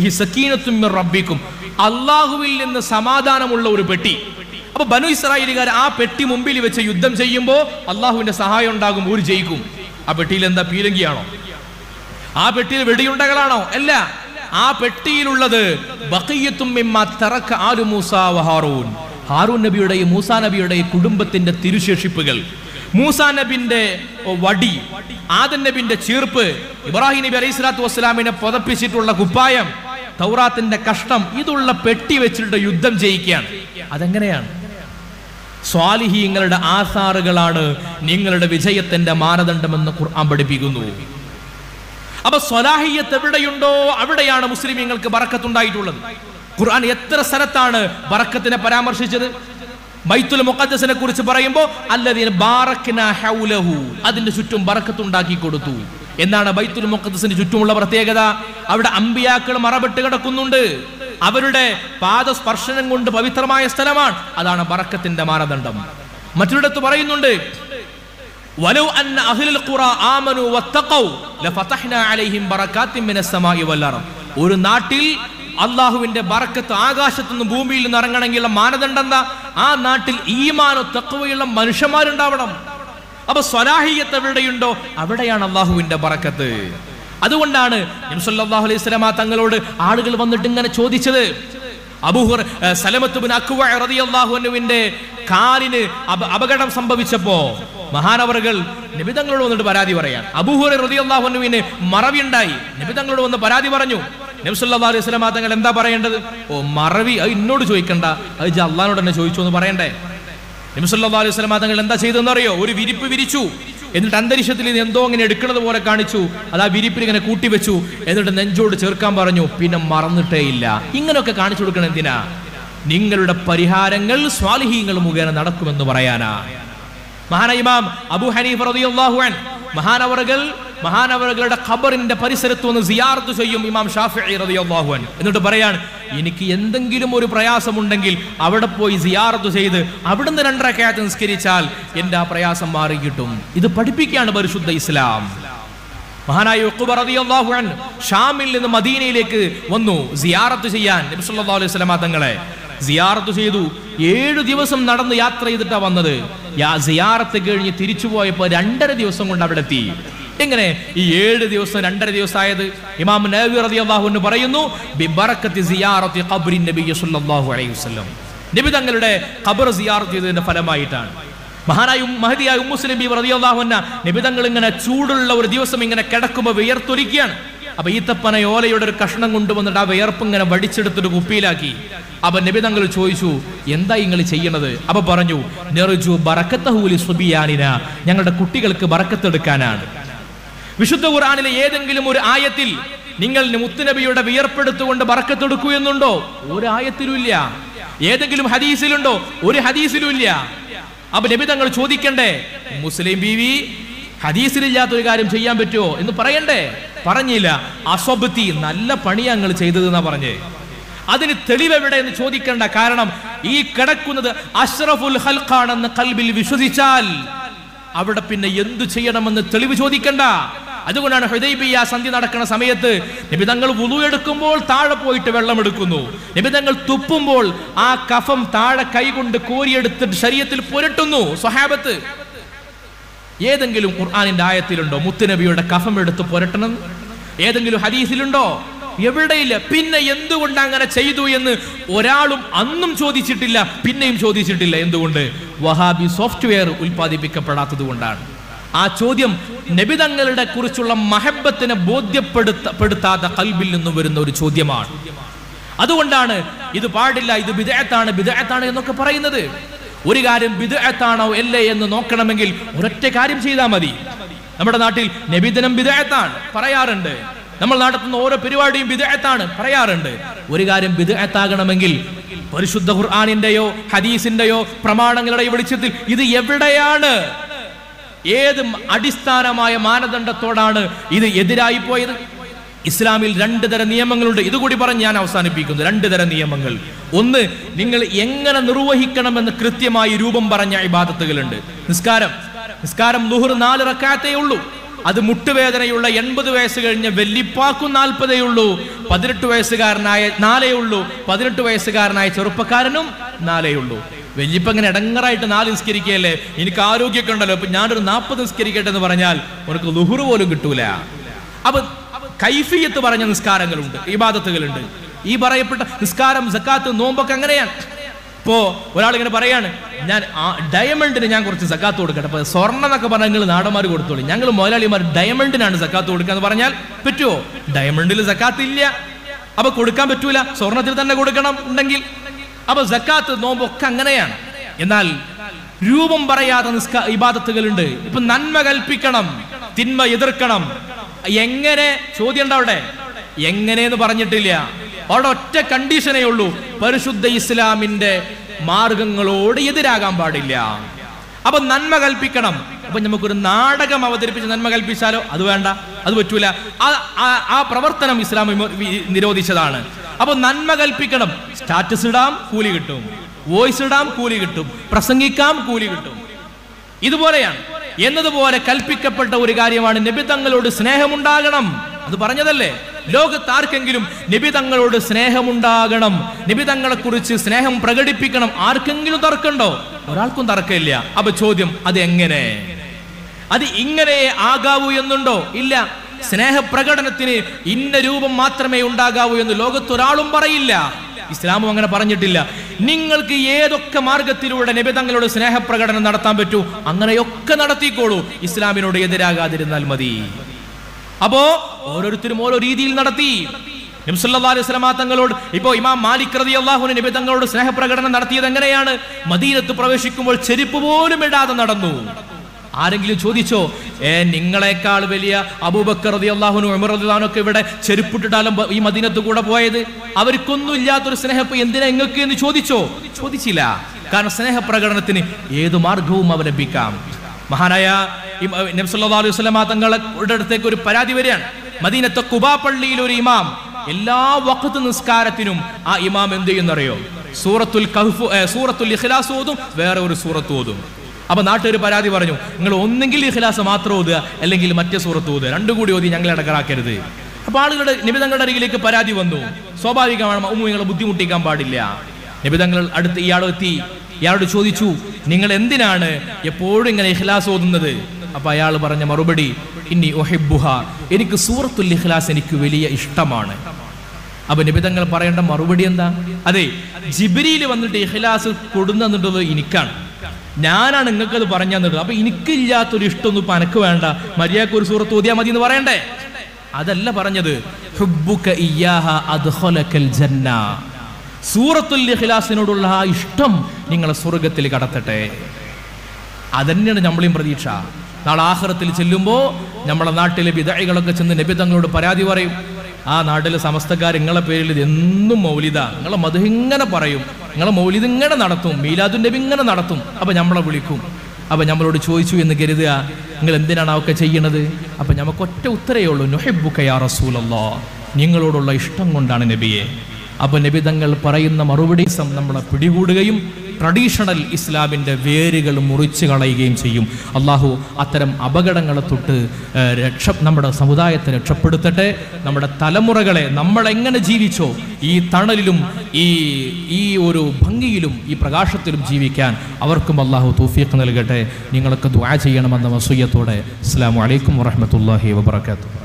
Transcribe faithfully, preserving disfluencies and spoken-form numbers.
ഈ സക്കീനത്തും മിർ റബ്ബിക്കും, അള്ളാഹുവിൽ നിന്ന് സമാധാനമുള്ള ഒരു പെട്ടി. അപ്പൊ ബനു ഇസ്രായേലുകാർ ആ പെട്ടി മുമ്പിൽ വെച്ച് യുദ്ധം ചെയ്യുമ്പോൾ അള്ളാഹുവിന്റെ സഹായം ഉണ്ടാകും, ഒരു ജയിക്കും. ആ പെട്ടിയിൽ എന്താ പീരങ്കിയാണോ? ആ പെട്ടിയിൽ വെടിയുണ്ടകളാണോ? അല്ല. ആ പെട്ടിയിലുള്ളത് ബഖിയ്യത്തും മിമ്മാ തറക ആലു മൂസാ വ ഹാറൂൻ, ഹാറൂൻ നബിയുടെയും മൂസാ നബിയുടെയും കുടുംബത്തിന്റെ തിരുശേഷിപ്പുകൾ. മൂസാ നബിന്റെ വടി, ആദം നബിന്റെ ചീർപ്പ്, ഇബ്രാഹിം നബി അലൈഹി സ്വലാത്തു വസ്സലാമിനെ പുതപ്പിച്ചിട്ടുള്ള കുപ്പായം, തൗറാത്തിന്റെ കഷ്ണം, ഇതുള്ള പെട്ടി വെച്ചിട്ട് യുദ്ധം ജയിക്കുകയാണ്. അതെങ്ങനെയാണ്? സ്വാലിഹീങ്ങളുടെ ആസാറുകളാണ് നിങ്ങളുടെ വിജയത്തിന്റെ മാനദണ്ഡമെന്ന് ഖുർആൻ പഠിപ്പിക്കുന്നു. അപ്പൊ സ്വലാഹിയത്ത് എവിടെയുണ്ടോ അവിടെയാണ് മുസ്ലിമീങ്ങൾക്ക് ബറക്കത്തുണ്ടായിട്ടുള്ളത്. ഖുർആൻ എത്ര സ്ഥലത്താണ് ബറക്കത്തിനെ പരാമർശിച്ചത്? ബൈത്തുൽ മുഖദ്ദസിനെ കുറിച്ച് പറയുമ്പോൾ അല്ലദീന ബാറക്നാ ഹൗലഹു, അതിന്റെ ചുറ്റും ബറക്കത്തുണ്ടാക്കി കൊടുത്തു എന്നാണ് ബൈത്തുൽ മുഖദ്ദസിന് ചുറ്റുമുള്ള പ്രത്യേകത. അവിടെ അമ്പിയാക്കൾ മറബെട്ട് കിടക്കുന്നുണ്ട്. അവരുടെ പാദസ്പർശനം കൊണ്ട് പവിത്രമായ സ്ഥലമാണ്. അതാണ് ബറക്കത്തിന്റെ മാനദണ്ഡം. മറ്റൊരിടത്ത് പറയുന്നുണ്ട്, വലൗ അന്ന അഹ്ലൽ ഖുറ ആമനു വത്തഖൗ ലഫതഹ്നാ അലൈഹിം ബറകാത്തിൻ മിനസ് സമാഇ വൽ അർദ്. ഒരു നാട്ടിൽ അള്ളാഹുവിന്റെ ബറക്കത്ത് ആകാശത്തു നിന്ന് ഭൂമിയിൽ നിന്ന് ഇറങ്ങണമെങ്കിലുള്ള മാനദണ്ഡം എന്താ? ആ നാട്ടിൽ ഈമാനോ തഖ്വയുള്ള മനുഷ്യന്മാരുണ്ടാവണം. അപ്പൊ സ്വലാഹിയത്ത് എവിടെയുണ്ടോ അവിടെയാണ് അള്ളാഹുവിന്റെ ബറക്കത്ത്. അതുകൊണ്ടാണ് നബി സല്ലല്ലാഹു അലൈഹി വസല്ലമ തങ്ങളോട് ആളുകൾ വന്നിട്ട് ഇങ്ങനെ ചോദിച്ചത്. അബൂഹുർ സലമത്ത് ബിൻ അക്വഅ റളിയല്ലാഹു അൻഹുവിന്റെ കാലിന് അപകടം സംഭവിച്ചപ്പോ മഹാനവറുകൾ നബി തങ്ങളോട് വന്നിട്ട് പരാതി പറയാൻ. അബൂഹുറൈറ റളിയല്ലാഹു അൻഹുവിന് മറവി ഉണ്ടായി. നബി തങ്ങളോട് വന്ന് പരാതി പറഞ്ഞു. നബി സല്ലല്ലാഹു അലൈഹി വസല്ലമ തങ്ങൾ എന്താ പറയേണ്ടത്? ഓ മറവി, അത് എന്നോട് ചോദിക്കണ്ട, അത് അള്ളാഹിനോട് തന്നെ ചോദിച്ചു എന്ന് പറയണ്ടേ? നബി സല്ലല്ലാഹു അലൈഹി വസല്ലമ തങ്ങൾ എന്താ ചെയ്തതെന്ന് അറിയോ? ഒരു വിരിപ്പ് വിരിച്ചു, എന്നിട്ട് അന്തരീക്ഷത്തിൽ എന്തോ ഇങ്ങനെ എടുക്കുന്നത് പോലെ കാണിച്ചു. അത് ആ വിരിപ്പിൽ ഇങ്ങനെ കൂട്ടിവെച്ചു, എന്നിട്ട് നെഞ്ചോട് ചേർക്കാൻ പറഞ്ഞു. പിന്നെ മറന്നിട്ടേ ഇല്ല. ഇങ്ങനെയൊക്കെ കാണിച്ചു കൊടുക്കണം എന്തിനാ? നിങ്ങളുടെ പരിഹാരങ്ങൾ സ്വാലിഹീങ്ങൾ മുഖേന നടക്കുമെന്ന് പറയാനാ. മഹാനായ ഇമാം അബൂ ഹനീഫ റളിയല്ലാഹു അൻഹു മഹാനവറുകൾ മഹാനവറുകളുടെ ഖബറിന്റെ പരിസരത്ത് വന്ന് സിയാറത്ത് ചെയ്യും ഇമാം ഷാഫിഈ റളിയല്ലാഹു അൻഹു. എന്നിട്ട് പറയാൻ, എനിക്ക് എന്തെങ്കിലും ഒരു പ്രയാസമുണ്ടെങ്കിൽ അവിടെ പോയി സിയാറത്ത് ചെയ്ത് അവിടുന്ന് രണ്ട് റക്അത്ത് നിസ്കരിച്ചാൽ എന്റെ ആ പ്രയാസം മാറി കിട്ടും. ഇത് പഠിപ്പിക്കുകയാണ് പരിശുദ്ധ ഇസ്ലാം. മഹാനായ ഉഖബ റളിയല്ലാഹു അൻഹു ഷാമിൽ നിന്ന് മദീനയിലേക്ക് വന്നു സിയാറത്ത് ചെയ്യാൻ. നബി സല്ലല്ലാഹു അലൈഹി വസല്ലമ തങ്ങളെ സിയാറത്ത് ചെയ്തു. ഏഴു ദിവസം നടന്ന് യാത്ര ചെയ്തിട്ടാ വന്നത്. സിയാറത്ത് കഴിഞ്ഞ് തിരിച്ചു പോയപ്പോ രണ്ടര ദിവസം കൊണ്ട് അവിടെ എത്തി. എങ്ങനെ ഈ ഏഴ് ദിവസം രണ്ടര ദിവസം ആയത്? ഇമാം നവവി റളിയല്ലാഹു അൻഹു പറയുന്നു, ബിബറക്കത്തി സിയാറത്തി ഖബ്രി നബി സല്ലല്ലാഹു അലൈഹി വസല്ലം, നബി തങ്ങളുടെ ഖബർ സിയാറത്ത് ചെയ്തതിന്റെ ഫലമായിട്ടാണ്. മഹാനായ മഹദിയായ ഉമ്മു സുലൈം ബിബി റളിയല്ലാഹു അൻഹ നബി തങ്ങൾ ഇങ്ങനെ ചൂടുള്ള ഒരു ദിവസം ഇങ്ങനെ കിടക്കുമ്പോൾ വിയർത്തൊലിക്കുകയാണ്. അപ്പൊ ഈത്തപ്പന ഓലയുടെ ഒരു കഷ്ണം കൊണ്ടുവന്നിട്ട് ആ വിയർപ്പ് ഇങ്ങനെ വടിച്ചെടുത്തിട്ട് കുപ്പിയിലാക്കി. അപ്പൊ നബി തങ്ങൾ ചോദിച്ചു, എന്താ നിങ്ങൾ ചെയ്യണത്? അപ്പൊ പറഞ്ഞു, നർജു ബറക്കത്തഹു ലിസുബിയാനിന, ഞങ്ങളുടെ കുട്ടികൾക്ക് ബറക്കത്തെടുക്കാനാണ്. വിശുദ്ധ ഖുർആനിലെ ഏതെങ്കിലും ഒരു ആയത്തിൽ നിങ്ങൾ മുത്തുനബിയുടെ വിയർപ്പെടുത്തുകൊണ്ട് ബറക്കത്തെടുക്കൂ എന്നുണ്ടോ? ഒരു ആയത്തിലും ഇല്ല. ഏതെങ്കിലും ഹദീസിലുണ്ടോ? ഒരു ഹദീസിലും ഇല്ല. അപ്പൊ നബി തങ്ങൾ ചോദിക്കണ്ടേ, മുസ്ലിം ബീവി ഹദീസിലില്ലാത്തൊരു കാര്യം ചെയ്യാൻ പറ്റുമോ എന്ന് പറയണ്ടേ? പറഞ്ഞില്ല. അസ്വബ്തി, നല്ല പണി ഞങ്ങൾ ചെയ്തത് എന്നാ പറഞ്ഞേ. അതിന് തെളിവെവിടെ എന്ന് ചോദിക്കണ്ട. കാരണം ഈ കിടക്കുന്നത് അഷ്റഫുൽ ഖൽഖാണെന്ന് ഖൽബിൽ വിശ്വസിച്ചാൽ അവിടെ പിന്നെ എന്തു ചെയ്യണമെന്ന് തെളിവ് ചോദിക്കണ്ട. അതുകൊണ്ടാണ് ഹുദൈബിയ സന്ധി നടക്കുന്ന സമയത്ത് നബി തങ്ങൾ വുളു എടുക്കുമ്പോൾ താഴെ പോയിട്ട് വെള്ളം എടുക്കുന്നു. നബി തങ്ങൾ തുപ്പുമ്പോൾ ആ കഫം താഴെ കൈകൊണ്ട് കോരിയെടുത്തിട്ട് ശരീരത്തിൽ പുരട്ടുന്നു സ്വഹാബത്ത്. ഏതെങ്കിലും ഖുർആനിന്റെ ആയത്തിലുണ്ടോ മുത്തുനബിയുടെ കഫം എടുത്ത് പുരട്ടണം? ഏതെങ്കിലും ഹദീസിലുണ്ടോ? എവിടെയില്ല. പിന്നെ എന്തുകൊണ്ട് അങ്ങനെ ചെയ്തു എന്ന് ഒരാളും അന്നും ചോദിച്ചിട്ടില്ല, പിന്നെയും ചോദിച്ചിട്ടില്ല. എന്തുകൊണ്ട്? വഹാബി സോഫ്റ്റ്വെയർ ഉൽപ്പാദിപ്പിക്കപ്പെടാത്തത് കൊണ്ടാണ്. ആ ചോദ്യം നബി തങ്ങളുടെ കുറിച്ചുള്ള മഹബത്തിനെ ബോധ്യപ്പെടുത്താത്ത ഖൽബിൽ നിന്ന് വരുന്ന ഒരു ചോദ്യമാണ്. അതുകൊണ്ടാണ് ഇത് പാടില്ല, ഇത് ബിദ്അത്താണ് ബിദ്അത്താണ് എന്നൊക്കെ പറയുന്നത്. ഒരു കാര്യം ബിദ്അത്താണോ അല്ലേ എന്ന് നോക്കണമെങ്കിൽ ഒരൊറ്റ കാര്യം ചെയ്താൽ മതി. നമ്മുടെ നാട്ടിൽ നബിദിനം ബിദ്അത്താണ് പറയാറുണ്ട്. നമ്മൾ നടത്തുന്ന ഓരോ പരിപാടിയും ബിദ്അത്താണ് പറയാറുണ്ട്. ഒരു കാര്യം ബിദ്അത്താകണമെങ്കിൽ പരിശുദ്ധ ഖുർആനിന്റെയോ ഹദീസിന്റെയോ പ്രമാണങ്ങളുടെ വെളിച്ചത്തിൽ ഇത് എവിടെയാണ്, ഏത് അടിസ്ഥാനമായ മാനദണ്ഡത്തോടാണ് ഇത് എതിരായി പോയത്? ഇസ്ലാമിൽ രണ്ട് തരം നിയമങ്ങളുണ്ട്. ഇതുകൂടി പറഞ്ഞ് ഞാൻ അവസാനിപ്പിക്കുന്നു. രണ്ട് തരം നിയമങ്ങൾ. ഒന്ന്, നിങ്ങൾ എങ്ങനെ നിർവഹിക്കണമെന്ന് കൃത്യമായി രൂപം പറഞ്ഞ ഇബാദത്തുകളുണ്ട്. നിസ്കാരം നിസ്കാരം ളുഹർ നാല് റക്അത്തേ ഉള്ളൂ. അത് മുട്ടുവേദനയുള്ള എൺപത് വയസ്സ് കഴിഞ്ഞ വെല്ലിപ്പാക്കും നാൽപ്പതേ ഉള്ളൂ. പതിനെട്ട് വയസ്സുകാരനായ നാലേ ഉള്ളൂ. പതിനെട്ട് വയസ്സുകാരനായ ചെറുപ്പക്കാരനും നാലേ ഉള്ളൂ. വെല്ലിപ്പ ഇങ്ങനെ ഇടങ്ങറായിട്ട് നാല് നിസ്കരിക്കുകയല്ലേ, എനിക്ക് ആരോഗ്യമൊക്കെ ഉണ്ടല്ലോ, അപ്പൊ ഞാനൊരു നാൽപ്പത് നിസ്കരിക്കട്ടെ എന്ന് പറഞ്ഞാൽ ഉനക്ക് ളുഹുർ പോലും കിട്ടൂല. അപ്പൊ കൈഫിയത്ത് പറഞ്ഞ നിസ്കാരങ്ങളുണ്ട്, ഇബാദത്തുകളുണ്ട്. ഈ പറയപ്പെട്ട നിസ്കാരം, സക്കാത്ത്, നോമ്പൊക്കെ അങ്ങനെയാണ്. ഇപ്പോ ഒരാളിങ്ങനെ പറയാണ്, ഞാൻ ഡയമണ്ടിന് ഞാൻ കുറച്ച് സക്കാത്ത് കൊടുക്കട്ടെ. അപ്പൊ സ്വർണ്ണം എന്നൊക്കെ പറഞ്ഞാൽ നിങ്ങൾ നാടന്മാർ കൊടുത്തോളി, ഞങ്ങൾ മുതലാളിമാർ ഡയമണ്ടിനാണ് സക്കാത്ത് കൊടുക്കുക എന്ന് പറഞ്ഞാൽ പറ്റുമോ? ഡയമണ്ടിൽ സക്കാത്ത് ഇല്ല, അപ്പൊ കൊടുക്കാൻ പറ്റൂല. സ്വർണത്തിൽ തന്നെ കൊടുക്കണം ഉണ്ടെങ്കിൽ. അപ്പൊ സക്കാത്ത്, നോമ്പൊക്കെ അങ്ങനെയാണ്. എന്നാൽ രൂപം പറയാത്ത നിസ്കാ ഇബാദത്തുകളുണ്ട്. ഇപ്പൊ നന്മ കൽപ്പിക്കണം, തിന്മ എതിർക്കണം. എങ്ങനെ ചോദ്യം ഉണ്ട് അവിടെ? എങ്ങനെയെന്ന് പറഞ്ഞിട്ടില്ല. അവിടെ ഒറ്റ കണ്ടീഷനേ ഉള്ളൂ, പരിശുദ്ധ ഇസ്ലാമിന്റെ മാർഗങ്ങളോട് എതിരാകാൻ പാടില്ല. അപ്പൊ നന്മ കൽപ്പിക്കണം. അപ്പൊ നമുക്കൊരു നാടകം അവതരിപ്പിച്ച് നന്മ കൽപ്പിച്ചാലോ? അത് വേണ്ട, അത് പറ്റൂല. ആ പ്രവർത്തനം ഇസ്ലാം നിരോധിച്ചതാണ്. അപ്പൊ നന്മ കൽപ്പിക്കണം. സ്റ്റാറ്റസ് ഇടാം, കൂലി കിട്ടും. വോയിസ് ഇടാം, കൂലി കിട്ടും. പ്രസംഗിക്കാം, കൂലി കിട്ടും. ഇതുപോലെയാണ്. എന്നതുപോലെ കൽപ്പിക്കപ്പെട്ട ഒരു കാര്യമാണ് നബി തങ്ങളോട് സ്നേഹമുണ്ടാകണം. അത് പറഞ്ഞതല്ലേ, ലോകത്ത് ആർക്കെങ്കിലും നബി തങ്ങളോട് സ്നേഹമുണ്ടാകണം, നബി തങ്ങളെ കുറിച്ച് സ്നേഹം പ്രകടിപ്പിക്കണം. ആർക്കെങ്കിലും തർക്കമുണ്ടോ? ഒരാൾക്കും തർക്കമില്ല. അപ്പൊ ചോദ്യം, അത് എങ്ങനെ? അത് ഇങ്ങനെ ആകാവൂ എന്നുണ്ടോ? ഇല്ല. സ്നേഹപ്രകടനത്തിന് ഇന്ന രൂപം മാത്രമേ ഉണ്ടാകാവൂ എന്ന് ലോകത്തൊരാളും പറയില്ല. ഇസ്ലാമും അങ്ങനെ പറഞ്ഞിട്ടില്ല. നിങ്ങൾക്ക് ഏതൊക്കെ മാർഗത്തിലൂടെ നബി തങ്ങളോട് സ്നേഹപ്രകടനം നടത്താൻ പറ്റൂ, അങ്ങനെയൊക്കെ നടത്തിക്കോളൂ. ഇസ്ലാമിനോട് എതിരാകാതിരുന്നാൽ മതി. അപ്പോ ഓരോരുത്തരും ഓരോ രീതിയിൽ നടത്തി. നബി സല്ലല്ലാഹു അലൈഹി വസല്ലം തങ്ങളോട് ഇപ്പോ ഇമാം മാലിക് റളിയല്ലാഹു അൻഹു നബി തങ്ങളോട് സ്നേഹപ്രകടനം നടത്തിയത് എങ്ങനെയാണ്? മദീനത്ത് പ്രവേശിക്കുമ്പോൾ ചെരുപ്പ് പോലും ഇടാതെ നടന്നു. ആരെങ്കിലും ചോദിച്ചോ, ഏ നിങ്ങളെക്കാൾ വലിയ അബൂബക്കർ റളിയല്ലാഹു അൻഹു, ഉമർ റളിയല്ലാഹു അൻഹു ഒക്കെ ഇവിടെ ചെരുപ്പിട്ടിട്ടാലും ഈ മദീനത്ത് കൂടെ പോയത്? അവർക്കൊന്നും ഇല്ലാത്തൊരു സ്നേഹം എന്തിനാ നിങ്ങൾക്ക് എന്ന് ചോദിച്ചോ? ചോദിച്ചില്ല. കാരണം സ്നേഹപ്രകടനത്തിന് ഏത് മാർഗവും അവലംബിക്കാം. മഹാനായ നബി സല്ലല്ലാഹു അലൈഹി വസല്ലം തങ്ങളുടെ അടുത്തേക്ക് ഒരു പരാതി വരികയാണ്. മദീനത്തെ ഖുബാ പള്ളിയിൽ ഒരു ഇമാം എല്ലാ വഖ്ത് നിസ്കാരത്തിനും ആ ഇമാം എന്ത് ചെയ്യുന്നറിയോ? സൂറത്തുൽ കഹ്ഫ്, സൂറത്തുൽ ഇഖ്ലാസ് ഓതും, വേറെ ഒരു സൂറത്ത് ഓതും. അപ്പൊ നാട്ടുകാർ പരാതി പറഞ്ഞു, നിങ്ങൾ ഒന്നെങ്കിൽ ഇഖ്ലാസ് മാത്രം ഓതുക, അല്ലെങ്കിൽ മറ്റേ സൂറത്ത് ഓതുക, രണ്ടും കൂടി ഓതി ഞങ്ങളെ ഇടകറാക്കരുത്. അപ്പൊ ആളുകളുടെ നബി തങ്ങളുടെ അരികിലേക്ക് പരാതി വന്നു. സ്വാഭാവികമാണ്, ഉമ്മ നിങ്ങളെ ബുദ്ധിമുട്ടിക്കാൻ പാടില്ല. നബി തങ്ങൾ അടുത്ത് ഇയാളെത്തി, ഇയാളോട് ചോദിച്ചു, നിങ്ങൾ എന്തിനാണ് എപ്പോഴും ഇങ്ങനെ ഇഖ്ലാസ് ഓതുന്നത്? അപ്പൊ അയാൾ പറഞ്ഞ മറുപടി, ഇന്നി ഉഹിബ്ബുഹ, എനിക്ക് സൂറത്തുൽ ഇഖ്ലാസ് എനിക്ക് വലിയ ഇഷ്ടമാണ്. അപ്പൊ നബി തങ്ങൾ പറയേണ്ട മറുപടി എന്താ? അതെ, ജിബ്രീൽ വന്നിട്ട് ഇഖ്ലാസ് കൊടുന്നിട്ടുള്ളത് എനിക്കാണ്, ഞാനാണ് നിങ്ങൾക്കത് പറഞ്ഞു തന്നിട്ട്. അപ്പൊ എനിക്കില്ലാത്തൊരു ഇഷ്ടമൊന്നും ഇപ്പൊ എനക്ക് വേണ്ട, മര്യാദക്ക് ഒരു സൂറത്ത് ഓതിയാ മതി എന്ന് പറയണ്ടേ? അതല്ല പറഞ്ഞത്. ഹുബ്ബുക ഇയ്യാഹ അദ്ഖലകൽ ജന്ന, സൂറത്തുൽ ഇഖ്ലാസിനോടുള്ള ആ ഇഷ്ടം നിങ്ങളെ സ്വർഗത്തിൽ കടത്തട്ടെ. അതന്നെയാണ് നമ്മളെയും പ്രതീക്ഷ. നാളെ ആഖിറത്തിൽ ചെല്ലുമ്പോൾ നമ്മളെ നാട്ടിലെ ബിദ്അകളൊക്കെ ചെന്ന് നബി തങ്ങളോട് പരാതി പറയും. ആ നാട്ടിലെ സമസ്തക്കാർ നിങ്ങളെ പേരിൽ എന്നും മൗലിദ, നിങ്ങളെ മദ്ഹ് ഇങ്ങനെ പറയും, നിങ്ങളെ മൗലിദ് ഇങ്ങനെ നടത്തും, മീലാദുൻ നബി ഇങ്ങനെ നടത്തും. അപ്പൊ നമ്മളെ വിളിക്കും. അപ്പൊ നമ്മളോട് ചോദിച്ചു എന്ന് കരുതുക, നിങ്ങൾ എന്തിനാണ് അതൊക്കെ ചെയ്യണത്? അപ്പൊ നമുക്ക് ഒറ്റ ഉത്തരേ ഉള്ളൂ, നുഹിബ്ബുക യാ റസൂലല്ലാഹ്, നിങ്ങളോടുള്ള ഇഷ്ടം കൊണ്ടാണ് നബിയെ. അപ്പൊ നബി തങ്ങൾ പറയുന്ന മറുപടി നമ്മളെ പിടികൂടുകയും ട്രഡീഷണൽ ഇസ്ലാമിൻ്റെ വേരുകൾ മുറിച്ചു കളയുകയും ചെയ്യും. അള്ളാഹു അത്തരം അപകടങ്ങളെ തൊട്ട് രക്ഷ നമ്മുടെ സമുദായത്തെ രക്ഷപ്പെടുത്തട്ടെ. നമ്മുടെ തലമുറകളെ നമ്മളെങ്ങനെ ജീവിച്ചോ ഈ തണലിലും ഈ ഈ ഒരു ഭംഗിയിലും ഈ പ്രകാശത്തിലും ജീവിക്കാൻ അവർക്കും അള്ളാഹു തൗഫീഖ് നൽകട്ടെ. നിങ്ങളൊക്കെ ദുആ ചെയ്യണമെന്ന വസിയ്യത്തോടെ അസ്സലാമു അലൈക്കും വറഹ്മത്തുള്ളാഹി വബറകാതുഹു.